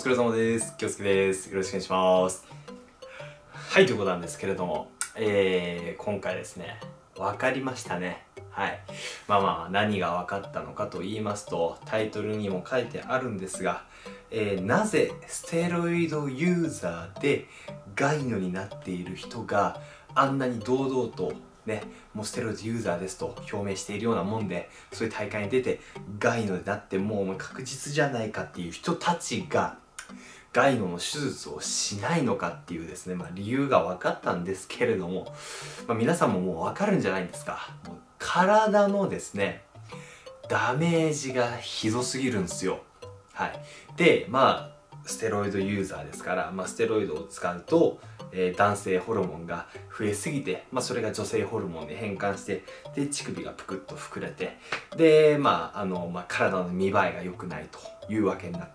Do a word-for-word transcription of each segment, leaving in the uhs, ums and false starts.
疲れ様です。京介です。よろしくお願いします。はい、ということなんですけれども、えー、今回ですね、分かりましたね。はい。まあまあ、何が分かったのかと言いますと、タイトルにも書いてあるんですが、えー、なぜステロイドユーザーでガイノになっている人があんなに堂々とね、もうステロイドユーザーですと表明しているようなもんで、そういう大会に出てガイノになってもう確実じゃないかっていう人たちがガイノの手術をしないのかっていうですね、まあ、理由が分かったんですけれども、まあ、皆さんももう分かるんじゃないですか。もう体のですねダメージがひどすぎるんですよ。はい。で、まあステロイドユーザーですから、まあ、ステロイドを使うと、えー、男性ホルモンが増えすぎて、まあ、それが女性ホルモンで変換して、で乳首がぷくっと膨れて、でまああの、まあ、体の見栄えが良くないというわけになって、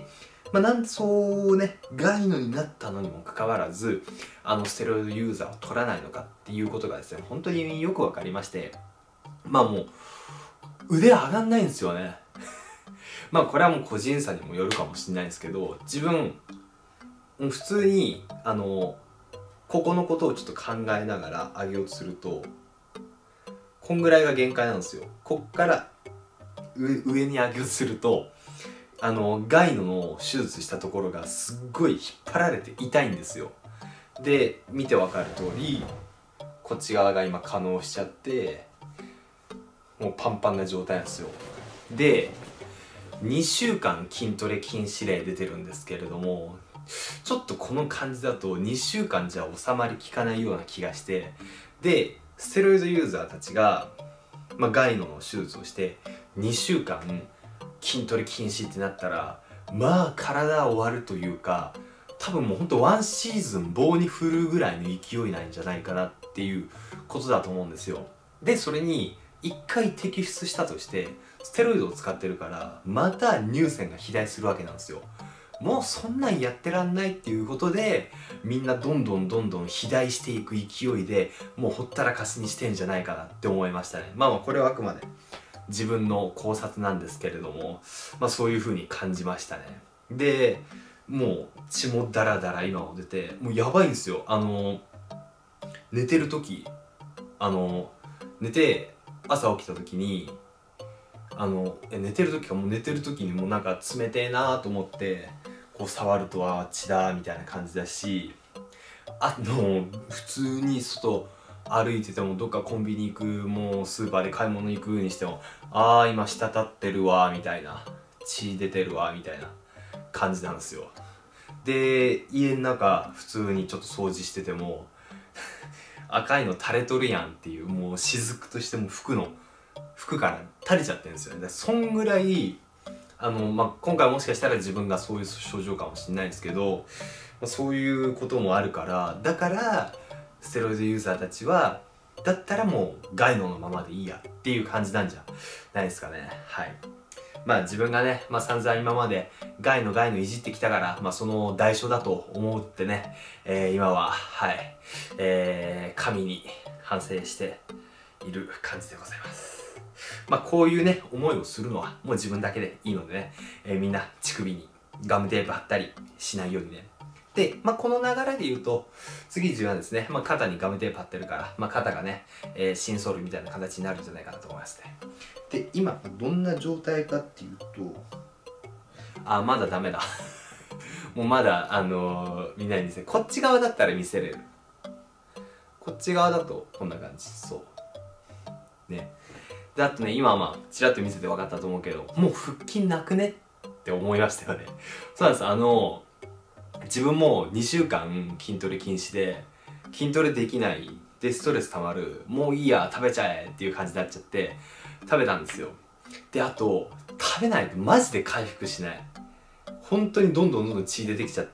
まあ、なんでそうねガイノになったのにもかかわらずあのステロイドユーザーを取らないのかっていうことがですね本当によく分かりまして、まあもう腕上がんないんですよね。まあこれはもう個人差にもよるかもしれないですけど、自分普通にあのここのことをちょっと考えながら上げようとするとこんぐらいが限界なんですよ。こっから上、上に上げようとするとあのガイノの手術したところがすっごい引っ張られて痛いんですよ。で見て分かる通りこっち側が今可能しちゃってもうパンパンな状態なんですよ。でにしゅうかん筋トレ禁止令出てるんですけれども、ちょっとこの感じだとにしゅうかんじゃ収まりきかないような気がして、でステロイドユーザーたちが、まあ、ガイノの手術をしてにしゅうかん筋トレ禁止ってなったらまあ体終わるというか、多分もうほんとワンシーズン棒に振るぐらいの勢いなんじゃないかなっていうことだと思うんですよ。でそれに一回摘出したとしてステロイドを使ってるからまた乳腺が肥大するわけなんですよ。もうそんなんやってらんないっていうことでみんなどんどんどんどん肥大していく勢いでもうほったらかしにしてんじゃないかなって思いましたね。まあまあこれはあくまで自分の考察なんですけれども、まあそういう風に感じましたね。でもう血もダラダラ今も出てもうやばいんですよ。あの寝てる時あの寝て朝起きた時にあの寝てる時かもう寝てる時にもうなんか冷てえなと思ってこう触るとは血だみたいな感じだし、あの普通に外歩いててもどっかコンビニ行くもうスーパーで買い物行くにしてもああ今滴ってるわみたいな、血出てるわみたいな感じなんですよ。で家の中普通にちょっと掃除してても赤いの垂れとるやんっていう、もう雫としても服の服から垂れちゃってるんですよね。そんぐらいあの、まあ、今回もしかしたら自分がそういう症状かもしれないですけど、そういうこともあるから、だからステロイドユーザーたちはだったらもうガイノのままでいいやっていう感じなんじゃないですかね。はい。まあ自分がね、まあ、散々今までガイノガイノいじってきたから、まあ、その代償だと思ってね、えー、今ははい、えー、神に反省している感じでございます。まあこういうね思いをするのはもう自分だけでいいのでね、えー、みんな乳首にガムテープ貼ったりしないようにね。で、まあ、この流れで言うと次自分はですね、まあ、肩にガムテープ貼ってるから、まあ、肩がね、えー、シンソールみたいな形になるんじゃないかなと思いますね。で今どんな状態かっていうと、あまだダメだもうまだあのー、みんなに見せる。こっち側だったら見せれる。こっち側だとこんな感じ。そうね。であとね今はまあちらっと見せて分かったと思うけどもう腹筋なくねって思いましたよね。そうなんです。あの自分もにしゅうかん筋トレ禁止で筋トレできないでストレス溜まる、もういいや食べちゃえっていう感じになっちゃって食べたんですよ。であと食べないとマジで回復しない。本当にどんどんどんどん血出てきちゃって、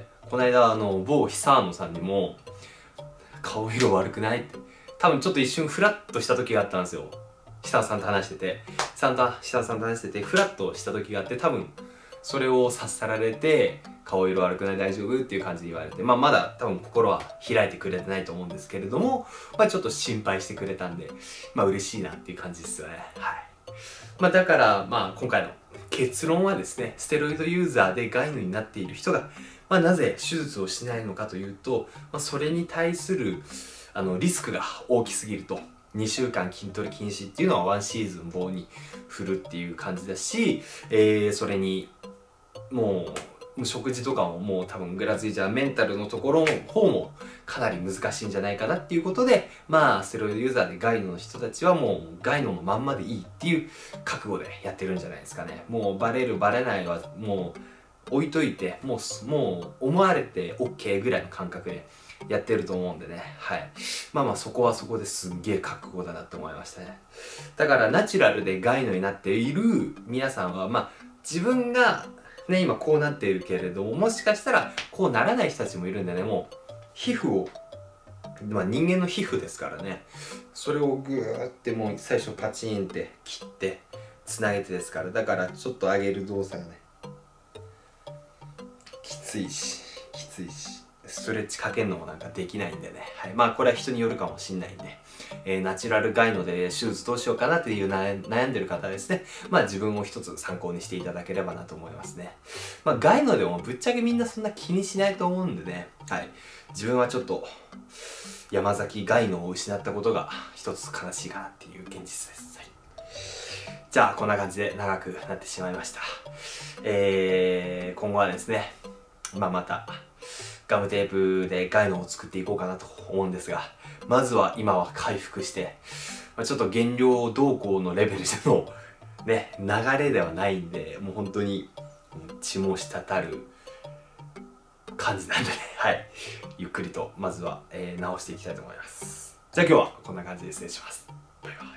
この間あの某久野さんにも顔色悪くないって多分ちょっと一瞬フラッとした時があったんですよ。久野さんと話してて久野さんと話しててフラッとした時があって、多分それを察さられて顔色悪くない大丈夫っていう感じで言われて、まあまだ多分心は開いてくれてないと思うんですけれども、まあちょっと心配してくれたんでまあ嬉しいなっていう感じですよね。はい。 まあだからまあ今回の結論はですね、ステロイドユーザーでガイノになっている人が、まあ、なぜ手術をしないのかというと、まあ、それに対するあのリスクが大きすぎると。にしゅうかん筋トレ禁止っていうのはワンシーズン棒に振るっていう感じだし、えー、それにもう食事とかももう多分グラズイじゃメンタルのところの方もかなり難しいんじゃないかなっていうことで、まあステロイドユーザーでガイノの人たちはもうガイノのまんまでいいっていう覚悟でやってるんじゃないですかね。もうバレるバレないはもう置いといて、もうもう思われて オーケー ぐらいの感覚でやってると思うんでね。はい。まあまあそこはそこですんげえ覚悟だなって思いましたね。だからナチュラルでガイノになっている皆さんは、まあ自分がね、今こうなっているけれども、もしかしたらこうならない人たちもいるんでね、もう皮膚を、まあ人間の皮膚ですからね、それをグーってもう最初パチンって切ってつなげてですから、だからちょっと上げる動作がね、きついし、きついし、ストレッチかけるのもなんかできないんでね。はい。まあこれは人によるかもしんないんで。えー、ナチュラルガイノで手術どうしようかなっていう悩んでる方はですね、まあ自分を一つ参考にしていただければなと思いますね。まあガイノでもぶっちゃけみんなそんな気にしないと思うんでね。はい。自分はちょっと山崎ガイノを失ったことが一つ悲しいかなっていう現実です。はい。じゃあこんな感じで長くなってしまいました。えー、今後はですね、まあまたガムテープでガイノを作っていこうかなと思うんですが、まずは今は回復して、まあ、ちょっと減量動向のレベルでのね、流れではないんで、もう本当に血も滴る感じなんでね、はい。ゆっくりとまずは、えー、直していきたいと思います。じゃあ今日はこんな感じで失礼します。バイバイ。